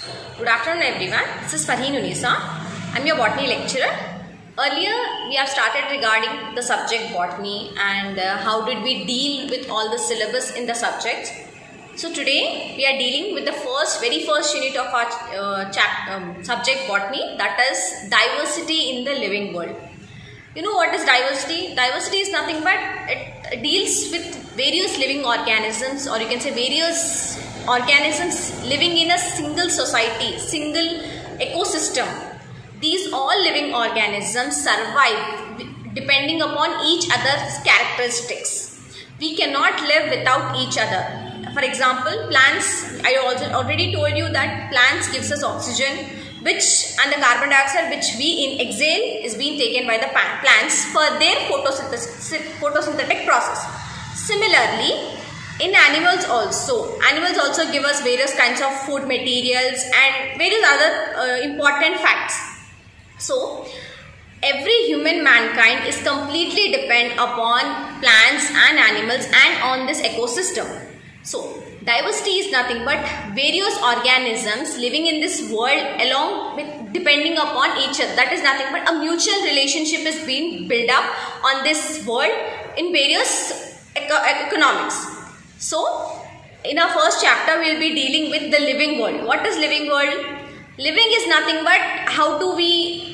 Good afternoon everyone. This is Farheen Unisa. I am your botany lecturer. Earlier we have started regarding the subject botany and how did we deal with all the syllabus in the subject. So today we are dealing with the very first unit of our subject botany, that is diversity in the living world. You know what is diversity? Diversity is nothing but it deals with various living organisms, or you can say various organisms living in a single society, single ecosystem. These all living organisms survive depending upon each other's characteristics. We cannot live without each other. For example, plants, I already told you that plants gives us oxygen, and the carbon dioxide which we exhale is being taken by the plants for their photosynthetic process. Similarly, in animals also give us various kinds of food materials and various other important facts. So, every mankind is completely dependent upon plants and animals and on this ecosystem. So, diversity is nothing but various organisms living in this world along with depending upon each other. That is nothing but a mutual relationship is being built up on this world in various economics. So, in our first chapter, we will be dealing with the living world. What is living world? Living is nothing but how do we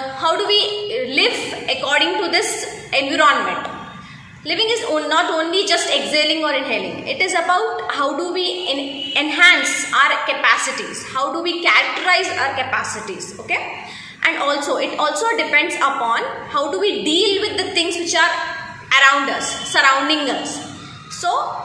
live according to this environment. Living is not only just exhaling or inhaling. It is about how do we enhance our capacities. How do we characterize our capacities. Okay. And also it also depends upon how do we deal with the things which are around us, surrounding us. So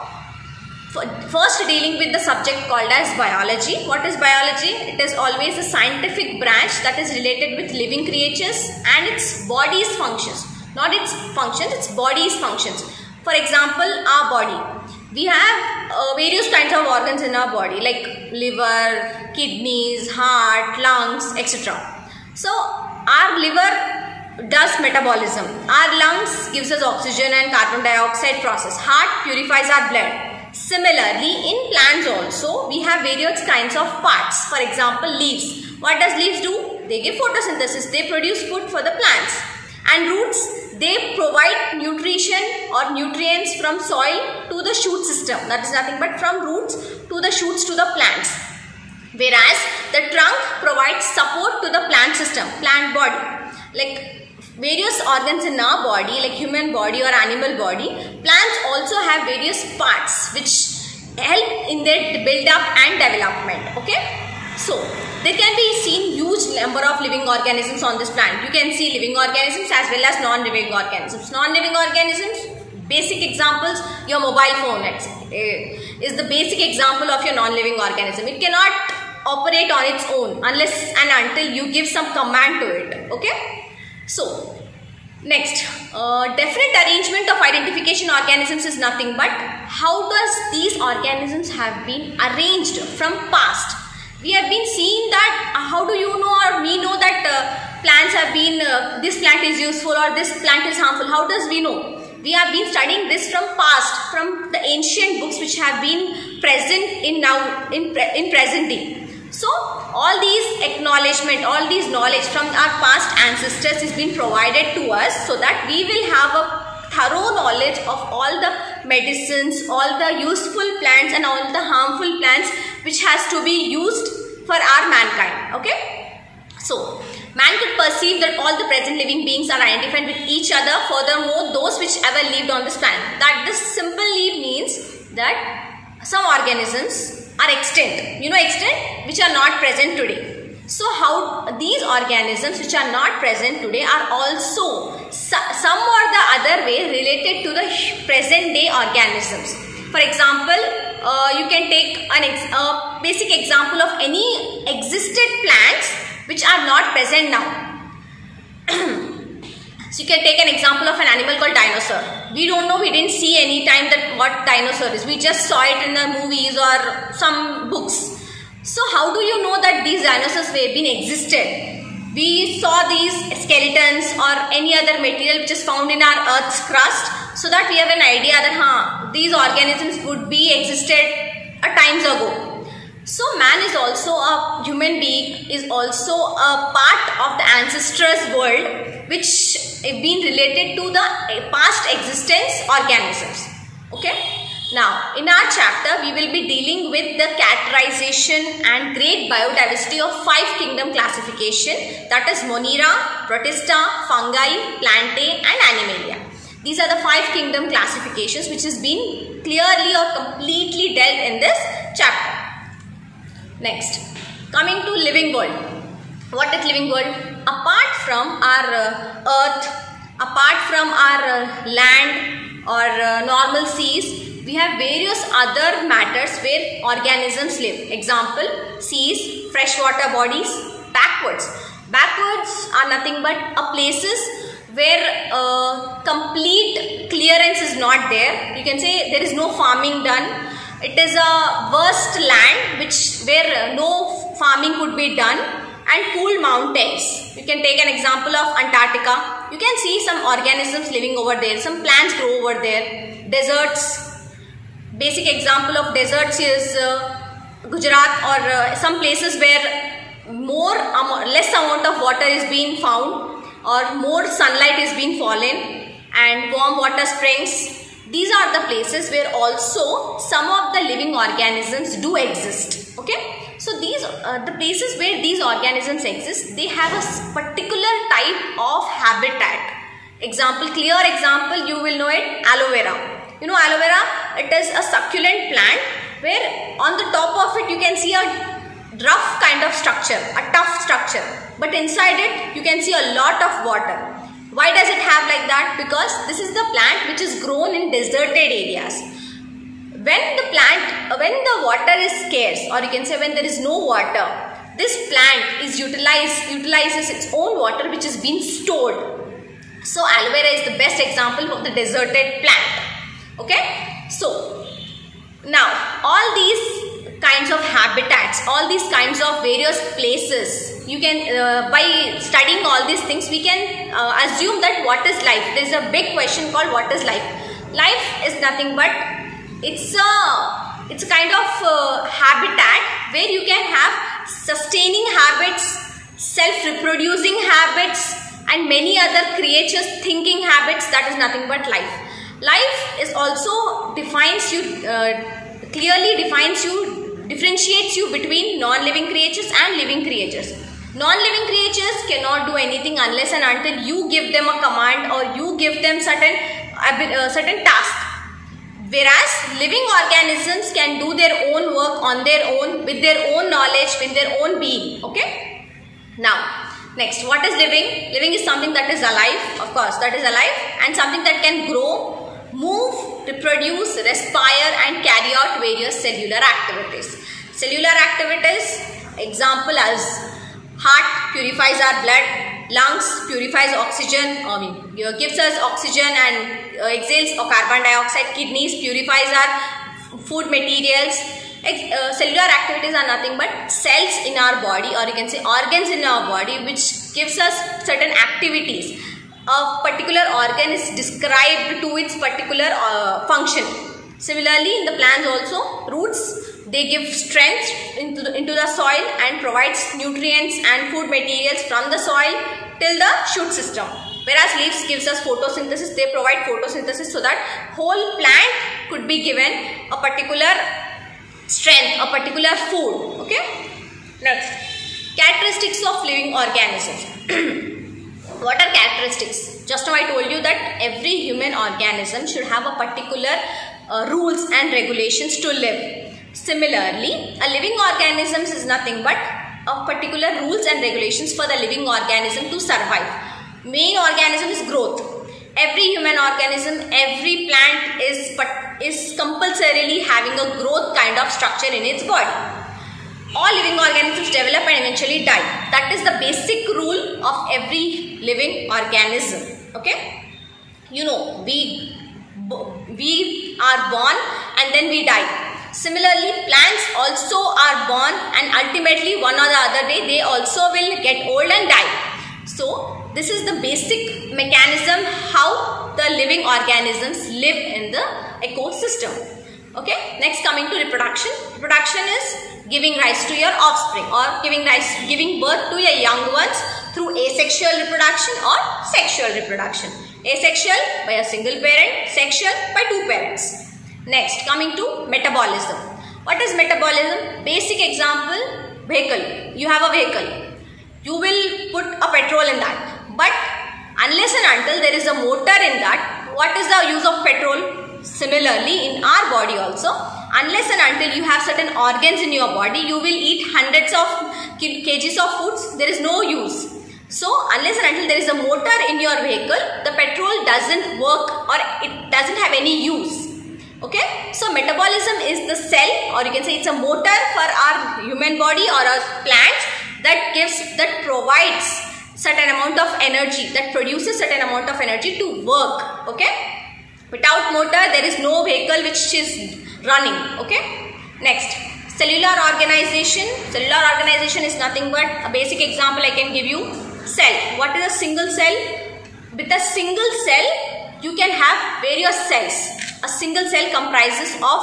first dealing with the subject called as biology. What is biology? It is always a scientific branch that is related with living creatures and its body's functions. Not its functions, its body's functions. For example, our body. We have various kinds of organs in our body like liver, kidneys, heart, lungs, etc. So, our liver does metabolism. Our lungs gives us oxygen and carbon dioxide process. Heart purifies our blood. Similarly, in plants also, we have various kinds of parts. For example, leaves. What does leaves do? They give photosynthesis. They produce food for the plants. And roots, they provide nutrition or nutrients from soil to the shoot system. That is nothing but from roots to the shoots to the plants. Whereas the trunk provides support to the plant system, plant body. Like various organs in our body, like human body or animal body, plants also have various parts which help in their build up and development. Okay. So, there can be seen huge number of living organisms on this planet. You can see living organisms as well as non-living organisms. Non-living organisms, basic examples, your mobile phone is the basic example of your non-living organism. It cannot operate on its own unless and until you give some command to it. Okay? So, next, definite arrangement of identification organisms is nothing but how does these organisms have been arranged from past. We have been seeing that how do you know or we know that plants have been, this plant is useful or this plant is harmful. How does we know? We have been studying this from past, from the ancient books which have been present in present day. So, all these acknowledgement, all these knowledge from our past ancestors is being provided to us so that we will have a thorough knowledge of all the medicines, all the useful plants and all the harmful plants which has to be used for our mankind. Okay. So, man could perceive that all the present living beings are identified with each other. Furthermore, those which ever lived on this planet. That this simple leave means that some organisms are extinct. You know extinct? Which are not present today. So, how these organisms which are not present today are also some or the other way related to the present day organisms. For example, you can take a basic example of any existed plants which are not present now. So, you can take an example of an animal called dinosaur. We don't know, we didn't see any time that what dinosaur is. We just saw it in the movies or some books. So, how do you know that these dinosaurs have been existed? We saw these skeletons or any other material which is found in our Earth's crust, so that we have an idea that these organisms would be existed a times ago. So man is also a human being, is also a part of the ancestors world, which have been related to the past existence organisms. Okay. Now, in our chapter, we will be dealing with the characterization and great biodiversity of 5 kingdom classification, that is Monera, Protista, Fungi, Plantae and Animalia. These are the 5 kingdom classifications which has been clearly or completely dealt in this chapter. Next, coming to living world. What is living world? Apart from our earth, apart from our land or normal seas, we have various other matters where organisms live. Example, seas, freshwater bodies, backwards. Backwards are nothing but places where complete clearance is not there. You can say there is no farming done. It is a vast land where no farming could be done, and cool mountains. You can take an example of Antarctica. You can see some organisms living over there. Some plants grow over there. Deserts. Basic example of deserts is Gujarat or some places where less amount of water is being found or more sunlight is being fallen, and warm water springs. These are the places where also some of the living organisms do exist. Okay. So these the places where these organisms exist, they have a particular type of habitat. Example, clear example, you will know it, aloe vera. You know aloe vera, it is a succulent plant where on the top of it you can see a rough kind of structure, a tough structure, but inside it you can see a lot of water. Why does it have like that? Because this is the plant which is grown in deserted areas. When the water is scarce, or you can say when there is no water, this plant is utilizes its own water which is being stored. So aloe vera is the best example of the deserted plant. Okay, so now all these kinds of habitats, all these kinds of various places, you can by studying all these things we can assume that what is life. There is a big question called what is life. Life is nothing but it's a kind of habitat where you can have sustaining habits, self-reproducing habits and many other creatures thinking habits. That is nothing but life. Life is also differentiates you between non-living creatures and living creatures. Non-living creatures cannot do anything unless and until you give them a command or you give them certain task. Whereas living organisms can do their own work on their own, with their own knowledge, with their own being. Okay. Now, next, what is living? Living is something that is alive, of course, that is alive, and something that can grow, move, reproduce, respire and carry out various cellular activities. Cellular activities, example as heart purifies our blood, lungs purifies oxygen, gives us oxygen and exhales carbon dioxide, kidneys purifies our food materials. Cellular activities are nothing but cells in our body, or you can say organs in our body, which gives us certain activities. A particular organ is described to its particular function. Similarly, in the plants also, roots, they give strength into the soil and provides nutrients and food materials from the soil till the shoot system. Whereas leaves gives us photosynthesis, they provide photosynthesis so that whole plant could be given a particular strength, a particular food. Okay. Next, characteristics of living organisms. What are characteristics? Just now I told you that every human organism should have a particular rules and regulations to live. Similarly, a living organism is nothing but a particular rules and regulations for the living organism to survive. Main organism is growth. Every human organism, every plant is compulsorily having a growth kind of structure in its body. All living organisms develop and eventually die. That is the basic rule of every living organism. Okay? You know, we are born and then we die. Similarly, plants also are born and ultimately one or the other day they also will get old and die. So, this is the basic mechanism how the living organisms live in the ecosystem. Okay, next coming to reproduction. Reproduction is giving rise to your offspring or giving birth to your young ones through asexual reproduction or sexual reproduction. Asexual by a single parent, sexual by two parents. Next, coming to metabolism. What is metabolism? Basic example, vehicle. You have a vehicle. You will put a petrol in that. But unless and until there is a motor in that, what is the use of petrol? Similarly, in our body also, unless and until you have certain organs in your body, you will eat hundreds of kgs of foods. There is no use. So, unless and until there is a motor in your vehicle, the petrol doesn't work or it doesn't have any use. Okay, so metabolism is the cell, or you can say it's a motor for our human body or our plant that provides certain amount of energy, that produces certain amount of energy to work. Okay, without motor there is no vehicle which is running. Okay, next, cellular organization. Cellular organization is nothing but a basic example I can give you. Cell. What is a single cell? With a single cell you can have various cells. A single cell comprises of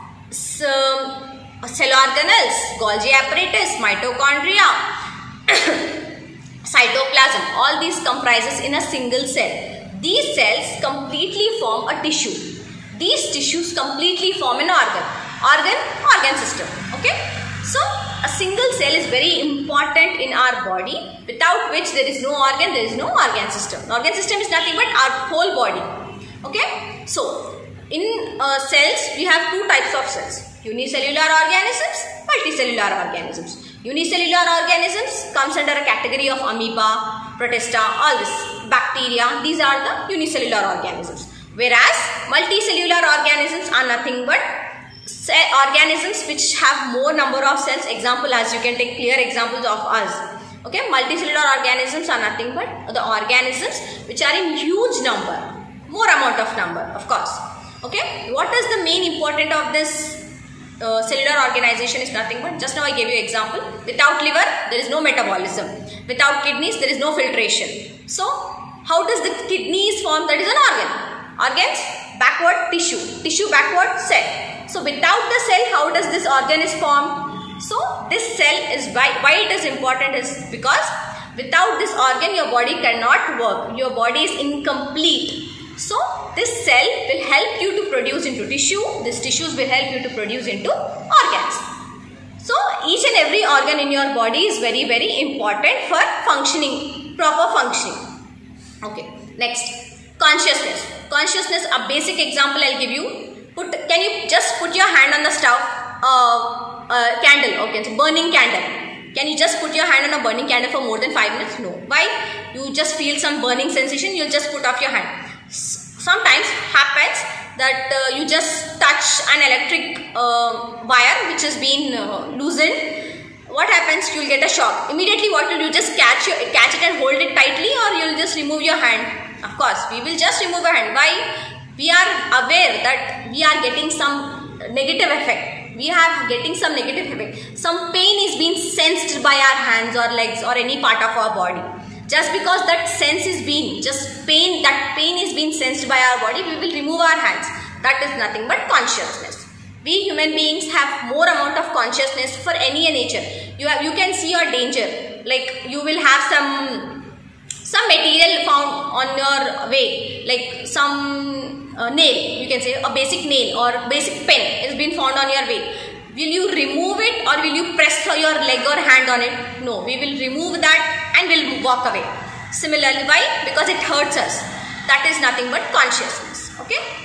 cell organelles, Golgi apparatus, mitochondria, cytoplasm. All these comprises in a single cell. These cells completely form a tissue. These tissues completely form an organ system. Okay. So, a single cell is very important in our body, without which there is no organ, there is no organ system. The organ system is nothing but our whole body. Okay. So, in cells, we have two types of cells. Unicellular organisms, multicellular organisms. Unicellular organisms comes under a category of amoeba, protista, all this, bacteria. These are the unicellular organisms. Whereas, multicellular organisms are nothing but organisms which have more number of cells. Example, as you can take clear examples of us. Okay, multicellular organisms are nothing but the organisms which are in huge number, more amount of number, of course. Okay, what is the main important of this cellular organization is nothing but, just now I gave you example, without liver there is no metabolism, without kidneys there is no filtration. So, how does the kidney is formed? That is an organ. Organs, backward tissue, tissue backward cell. So, without the cell, how does this organ is formed? So, this cell is why it is important is because without this organ your body cannot work, your body is incomplete. So, this cell will help you to produce into tissue, these tissues will help you to produce into organs. So, each and every organ in your body is very, very important for functioning, proper functioning. Okay, next, consciousness. Consciousness, a basic example I will give you. Can you just put your hand on the stove, candle, okay, so burning candle. Can you just put your hand on a burning candle for more than 5 minutes? No. Why? You just feel some burning sensation, you will just put off your hand. Sometimes happens that you just touch an electric wire which has been loosened. What happens? You will get a shock. Immediately what will you just catch it and hold it tightly, or you will just remove your hand? Of course, we will just remove our hand. Why? We are aware that we are getting some negative effect. We are getting some negative effect. Some pain is being sensed by our hands or legs or any part of our body. Just because that sense is being, that pain is being sensed by our body, we will remove our hands. That is nothing but consciousness. We human beings have more amount of consciousness for any nature. You can see your danger. Like you will have some material found on your way, like some nail, you can say a basic nail or basic pen is been found on your way. Will you remove it or will you press your leg or hand on it? No, we will remove that and will walk away. Similarly, why? Because it hurts us. That is nothing but consciousness. Okay?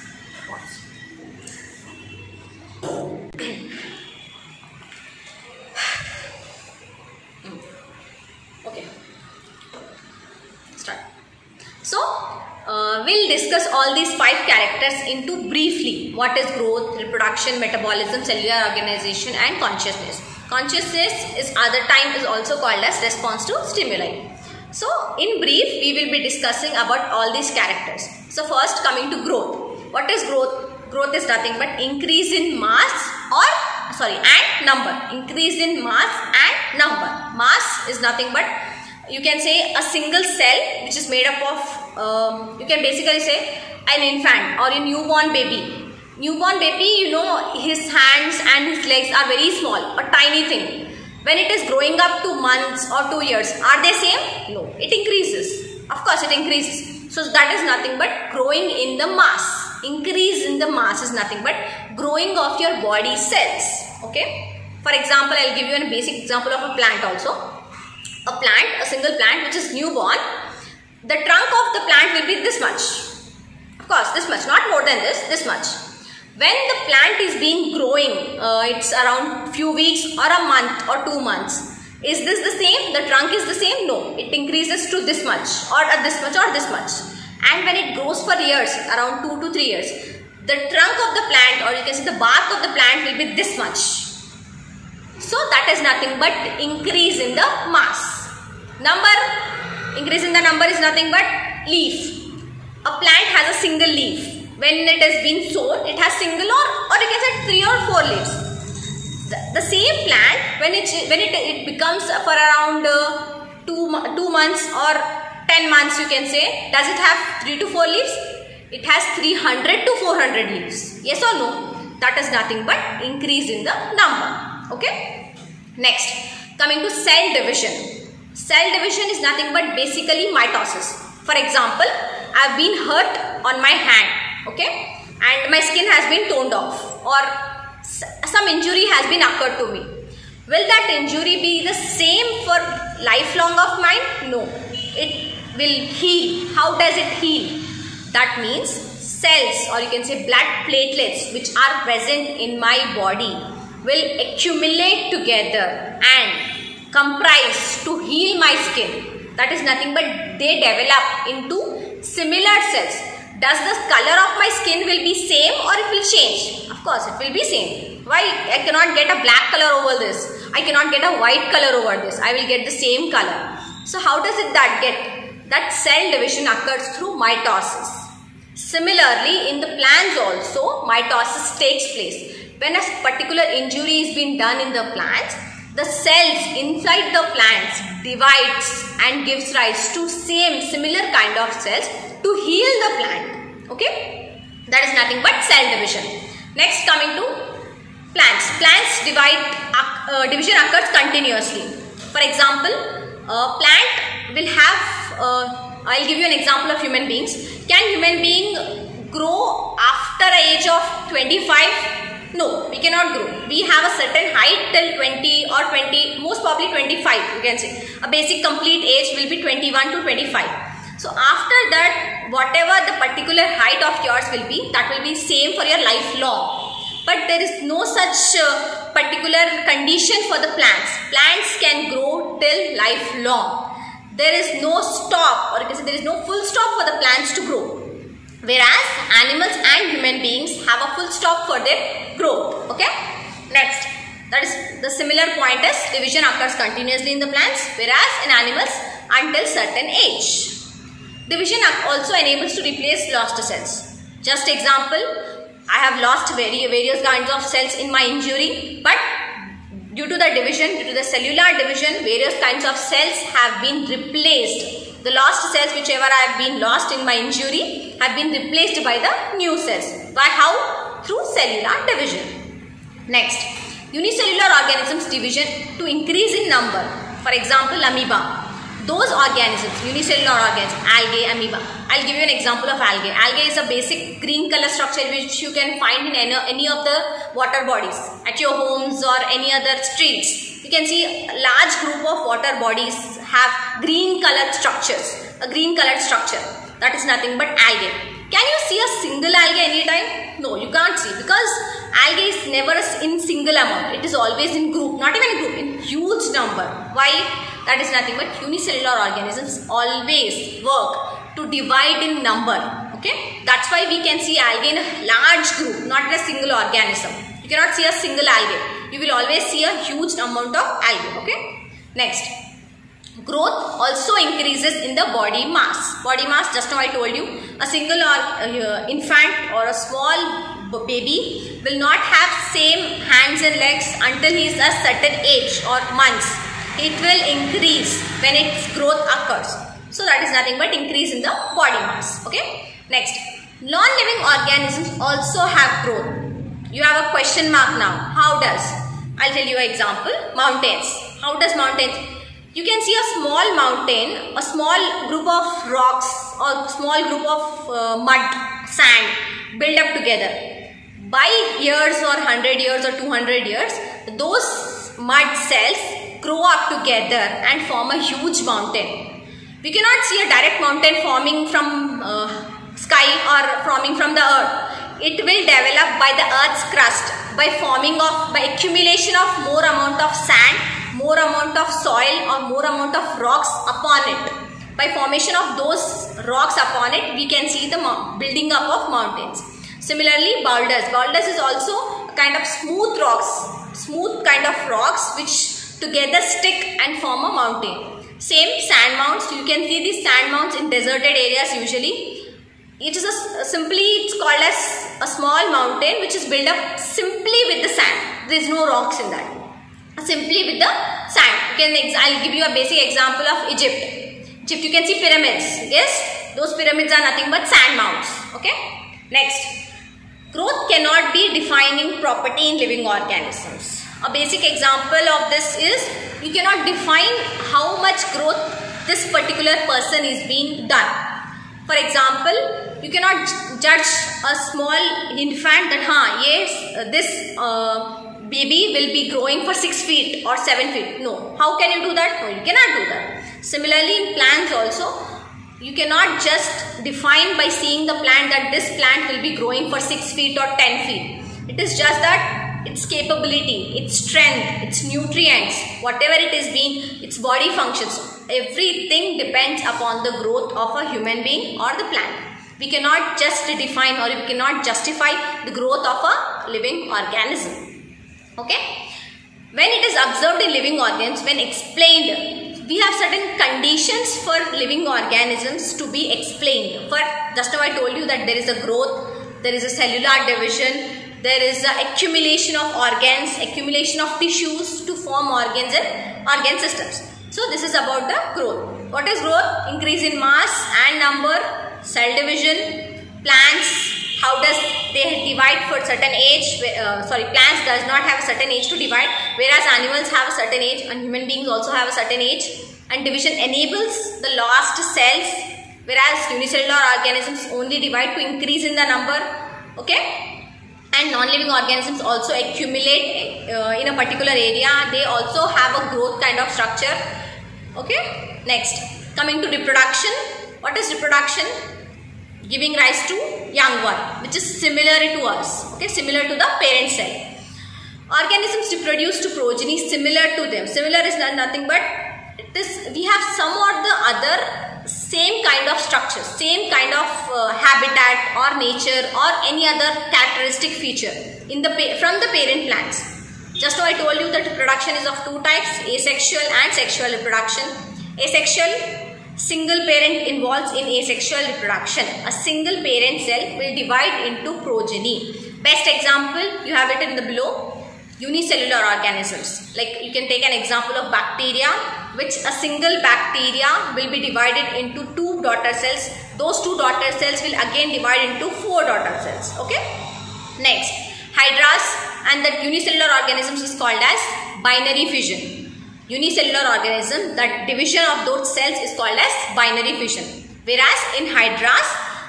Okay. Start. So, we'll discuss all these 5 characters into briefly. What is growth, reproduction, metabolism, cellular organization and consciousness. Consciousness is other time is also called as response to stimuli. So, in brief, we will be discussing about all these characters. So, first coming to growth. What is growth? Growth is nothing but increase in mass and number. Increase in mass and number. Mass is nothing but, you can say, a single cell which is made up of, you can basically say an infant or a newborn baby. Newborn baby, you know, his hands and his legs are very small, a tiny thing. When it is growing up to months or 2 years, are they same? No, it increases. Of course, it increases. So that is nothing but growing in the mass. Increase in the mass is nothing but growing of your body cells. Okay. For example, I will give you a basic example of a plant also. A plant, a single plant which is newborn, the trunk of the plant will be this much. Of course, this much, not more than this much. When the plant is being growing, it's around few weeks or a month or 2 months. Is this the same? The trunk is the same? No. It increases to this much or this much or this much. And when it grows for years, around 2 to 3 years, the trunk of the plant, or you can say the bark of the plant, will be this much. So that is nothing but increase in the mass. Increase in the number is nothing but leaf. A plant has a single leaf. When it has been sown, it has single or you can say 3 or 4 leaves. The same plant, when it becomes for around 2 months or 10 months, you can say, does it have 3 to 4 leaves? It has 300 to 400 leaves. Yes or no? That is nothing but increase in the number. Okay. Next, coming to cell division. Cell division is nothing but basically mitosis. For example, I have been hurt on my hand, okay, and my skin has been toned off, or some injury has been occurred to me. Will that injury be the same for lifelong of mine? No. It will heal. How does it heal? That means cells, or you can say blood platelets, which are present in my body, will accumulate together and comprise to heal my skin. That is nothing but they develop into similar cells. Does the color of my skin will be same or it will change? Of course, it will be same. Why? I cannot get a black color over this. I cannot get a white color over this. I will get the same color. So how does it that get? That cell division occurs through mitosis. Similarly, in the plants also, mitosis takes place. When a particular injury is being done in the plants, the cells inside the plants divides and gives rise to similar kind of cells to heal the plant. Okay, that is nothing but cell division. Next, coming to plants. Plants division occurs continuously. For example, a plant will have. I'll give you an example of human beings. Can human being grow after the age of 25? No, we cannot grow. We have a certain height till 20 or 20, most probably 25, you can say. A basic complete age will be 21 to 25. So after that, whatever the particular height of yours will be, that will be same for your lifelong. But there is no such particular condition for the plants. Plants can grow till lifelong. There is no stop, or you can say there is no full stop for the plants to grow. Whereas animals and human beings have a full stop for their growth. Okay. Next, that is the similar point is division occurs continuously in the plants, whereas in animals until certain age. Division also enables to replace lost cells. Just example, I have lost various kinds of cells in my injury, but due to the division, due to the cellular division, various kinds of cells have been replaced. The lost cells whichever I have been lost in my injury have been replaced by the new cells. By how? Through cellular division. Next, unicellular organisms division to increase in number. For example, amoeba. Those organisms, unicellular organisms, algae, amoeba. I'll give you an example of algae. Algae is a basic green color structure which you can find in any of the water bodies at your homes or any other streets. You can see a large group of water bodies have green colored structures, a green colored structure. That is nothing but algae. Can you see a single algae anytime? No, you can't see, because algae is never in single amount. It is always in group, not even in group, in huge number. Why? That is nothing but unicellular organisms always work to divide in number. Okay, that's why we can see algae in a large group, not in a single organism. You cannot see a single algae. You will always see a huge amount of algae. Okay. Next, growth also increases in the body mass. Body mass, just now I told you, a single infant or a small baby will not have same hands and legs until he is a certain age or months. It will increase when its growth occurs. So that is nothing but increase in the body mass. Okay. Next, Non-living organisms also have growth. You have a question mark now. How does? I'll tell you an example. Mountains. How does mountains? You can see a small mountain, a small group of rocks or small group of mud, sand build up together. By years or 100 years or 200 years, those mud cells grow up together and form a huge mountain. We cannot see a direct mountain forming from sky or forming from the earth. It will develop by the earth's crust, by accumulation of more amount of sand, more amount of soil or more amount of rocks upon it. By formation of those rocks upon it, we can see the building up of mountains. Similarly, boulders. Boulders is also a kind of smooth kind of rocks which together stick and form a mountain. Same sand mounds. You can see these sand mounds in deserted areas usually. It is it's called as a small mountain which is built up simply with the sand. There is no rocks in that. Simply with the sand. I'll give you a basic example of Egypt. You can see pyramids. Yes, those pyramids are nothing but sand mounds. Okay. Next, growth cannot be defining property in living organisms. A basic example of this is you cannot define how much growth this particular person is being done. For example, you cannot judge a small infant that yes, this baby will be growing for 6 feet or 7 feet. No. How can you do that? No, you cannot do that. Similarly, in plants also, you cannot just define by seeing the plant that this plant will be growing for 6 feet or 10 feet. It is just that its capability, its strength, its nutrients, whatever it is being, its body functions, everything depends upon the growth of a human being or the plant. We cannot just define or we cannot justify the growth of a living organism. Okay? When it is observed in living organisms, when explained, we have certain conditions for living organisms to be explained. For just now I told you that there is a growth, there is a cellular division, there is a accumulation of organs, accumulation of tissues to form organs and organ systems. So this is about the growth. What is growth? Increase in mass and number, cell division. Plants, how does they divide for certain age? Plants does not have a certain age to divide, whereas animals have a certain age and human beings also have a certain age. And division enables the lost cells, whereas unicellular organisms only divide to increase in the number. Okay? And non-living organisms also accumulate in a particular area. They also have a growth kind of structure. Okay? Next, coming to reproduction. What is reproduction? Giving rise to young one, which is similar to us. Okay? Similar to the parent cell. Organisms reproduce to progeny similar to them. Similar is nothing but we have some or the other same kind of structure, same kind of habitat or nature or any other characteristic feature from the parent plants. Just now I told you that reproduction is of two types, asexual and sexual reproduction. Asexual, single parent involves in asexual reproduction. A single parent cell will divide into progeny. Best example, you have it in the below. Unicellular organisms, like you can take an example of bacteria, which a single bacteria will be divided into 2 daughter cells. Those 2 daughter cells will again divide into 4 daughter cells. Okay. Next, hydras and the unicellular organisms is called as binary fission. Unicellular organism, that division of those cells is called as binary fission. Whereas in hydras,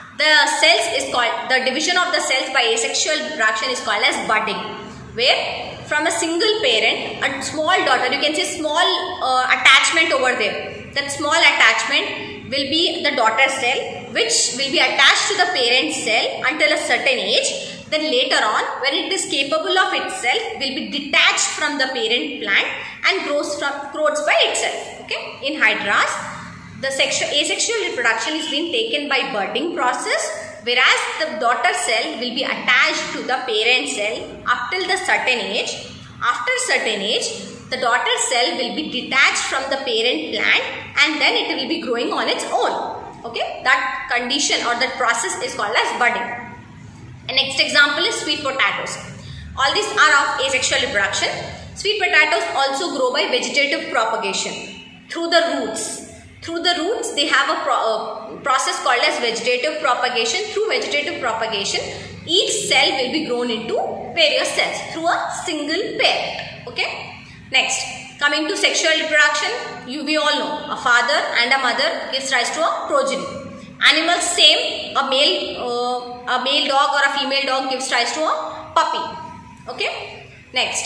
the division of the cells by asexual reproduction is called as budding, where from a single parent, a small daughter, you can say small attachment over there. That small attachment will be the daughter cell, which will be attached to the parent cell until a certain age. Then later on, when it is capable of itself, will be detached from the parent plant and grows by itself. Okay? In hydras, the asexual reproduction is being taken by budding process, whereas the daughter cell will be attached to the parent cell up till the certain age. After certain age, the daughter cell will be detached from the parent plant and then it will be growing on its own. Okay, that condition or that process is called as budding. And next example is sweet potatoes. All these are of asexual reproduction. Sweet potatoes also grow by vegetative propagation through the roots. Through the roots, they have a process called as vegetative propagation. Through vegetative propagation, each cell will be grown into various cells through a single parent. Okay. Next, coming to sexual reproduction, we all know a father and a mother gives rise to a progeny. Animals same, a male dog or a female dog gives rise to a puppy. Okay. Next.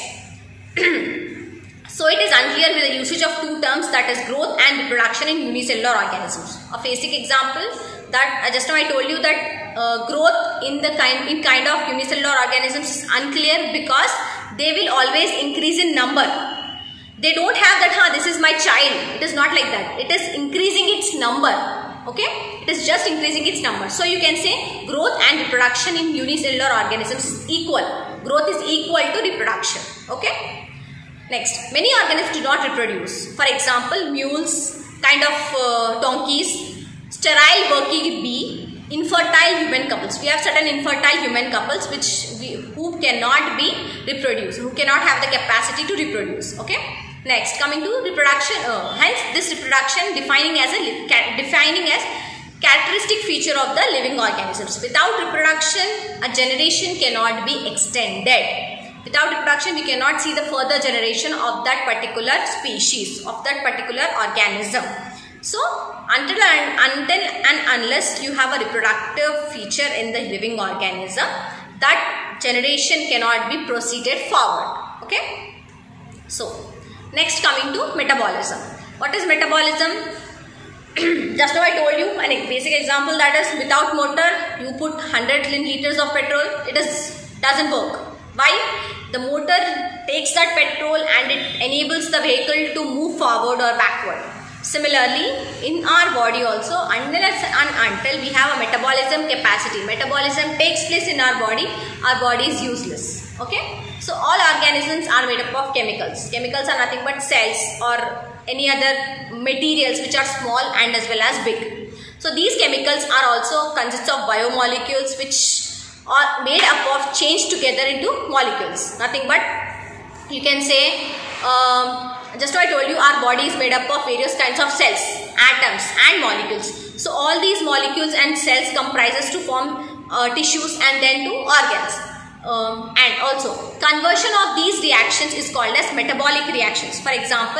So it is unclear with the usage of two terms, that is growth and reproduction in unicellular organisms. A basic example that just now I told you that growth in kind of unicellular organisms is unclear because they will always increase in number. They don't have that, this is my child. It is not like that. It is increasing its number. Okay, it is just increasing its number. So you can say growth and reproduction in unicellular organisms is equal. Growth is equal to reproduction. Okay. Next, many organisms do not reproduce. For example, mules, kind of donkeys, sterile working bee, infertile human couples. We have certain infertile human couples who cannot be reproduced, who cannot have the capacity to reproduce. Okay. Next, coming to reproduction. Hence, this reproduction defining as characteristic feature of the living organisms. Without reproduction, a generation cannot be extended. Without reproduction, we cannot see the further generation of that particular species, of that particular organism. So, until and unless you have a reproductive feature in the living organism, that generation cannot be proceeded forward. Okay. So, next coming to metabolism. What is metabolism? Just now I told you an basic example, that is without motor, you put 100 liters of petrol, it doesn't work. Why? The motor takes that petrol and it enables the vehicle to move forward or backward. Similarly, in our body also, until we have a metabolism capacity, metabolism takes place in our body is useless. Okay? So, all organisms are made up of chemicals. Chemicals are nothing but cells or any other materials which are small and as well as big. So, these chemicals are also consists of biomolecules which are made up of changed together into molecules. Nothing but you can say, just what I told you, our body is made up of various kinds of cells, atoms and molecules. So all these molecules and cells comprises to form tissues and then to organs. And also conversion of these reactions is called as metabolic reactions. For example,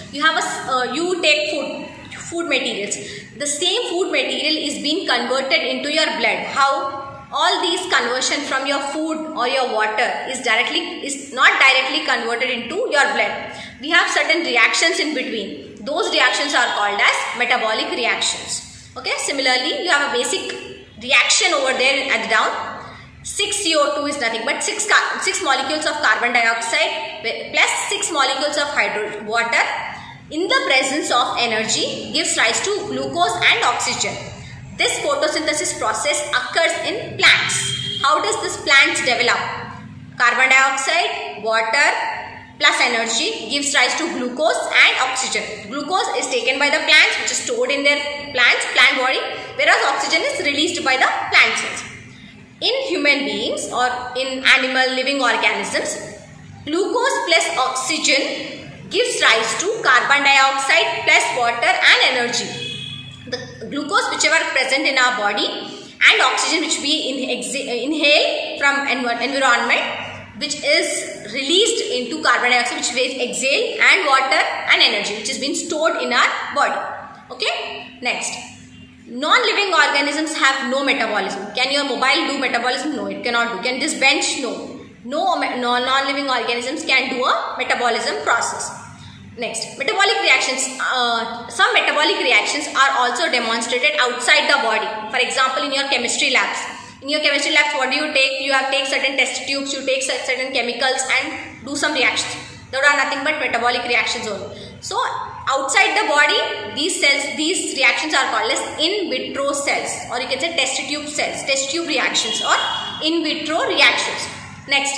you take food materials. The same food material is being converted into your blood. How? All these conversion from your food or your water is not directly converted into your blood. We have certain reactions in between. Those reactions are called as metabolic reactions. Okay. Similarly, you have a basic reaction over there at the down. 6 CO2 is nothing but 6 molecules of carbon dioxide plus 6 molecules of water in the presence of energy gives rise to glucose and oxygen. This photosynthesis process occurs in plants. How does this plants develop? Carbon dioxide, water plus energy gives rise to glucose and oxygen. Glucose is taken by the plants, which is stored in their plant body, whereas oxygen is released by the plant cells. In human beings or in animal living organisms, glucose plus oxygen gives rise to carbon dioxide plus water and energy. The glucose whichever present in our body and oxygen which we inhale from environment, which is released into carbon dioxide which we exhale, and water and energy which is being stored in our body. Okay. Next, non-living organisms have no metabolism. Can your mobile do metabolism? No, it cannot do. Can this bench? No. No non-living organisms can do a metabolism process. Next, metabolic reactions. Some metabolic reactions are also demonstrated outside the body. For example, in your chemistry labs. In your chemistry labs, what do you take? You have take certain test tubes, you take certain chemicals and do some reactions. Those are nothing but metabolic reactions only. So, outside the body, these reactions are called as in vitro cells, or you can say test tube cells, test tube reactions or in vitro reactions. Next,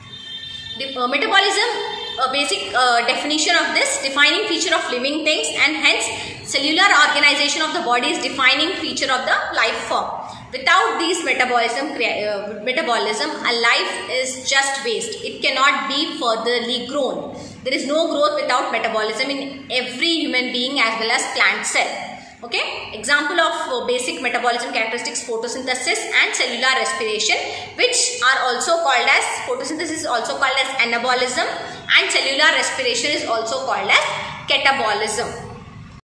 metabolism. A basic definition of this, defining feature of living things, and hence cellular organization of the body is defining feature of the life form. Without these metabolism, a life is just waste. It cannot be furtherly grown. There is no growth without metabolism in every human being as well as plant cell. Okay, example of basic metabolism characteristics: photosynthesis and cellular respiration, which are also called as, photosynthesis is also called as anabolism, and cellular respiration is also called as catabolism.